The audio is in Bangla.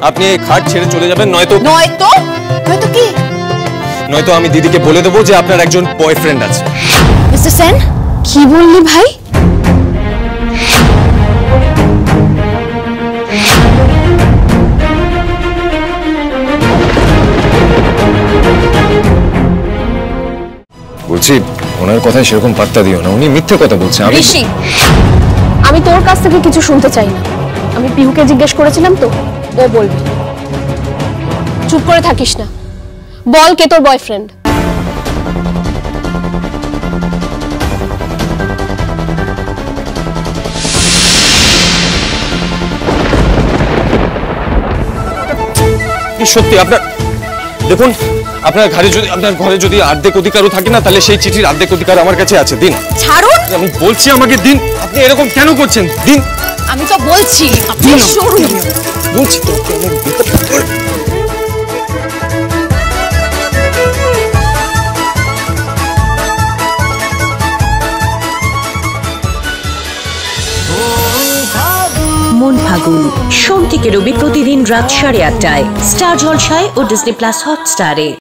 আপনি এই খাট ছেড়ে চলে যাবেন, নয়তো কি? নয়তো আমি দিদিকে বলে দেবো যে আপনার একজন বয়ফ্রেন্ড আছে। মিস্টার সেন, কি বললি ভাই? বলছি ওনার কথায় সেরকম পাত্তা দিও না, উনি মিথ্যে কথা বলছে। আমি তোর কাছ থেকে কিছু শুনতে চাই না। আমি পিহুকে জিজ্ঞেস করেছিলাম তো, ও বলবে। চুপ করে থাকিস না, বল কে তোর বয়ফ্রেন্ড? সত্যি আপনার দেখুন, আপনার ঘরে যদি অর্ধেক অধিকারও থাকে না, তাহলে সেই চিঠির অর্ধেক অধিকার আমার কাছে আছে। দিন। ছাড়ুন, আমি বলছি আমাকে দিন। আপনি এরকম কেন করছেন? দিন। আমি তো বলছি আপনি সরুন। বলছি তো মন ফাগুন সোম থেকে রবি প্রতিদিন রাত 8:30টায় স্টার জলসায় ও ডিজনি প্লাস হটস্টারে।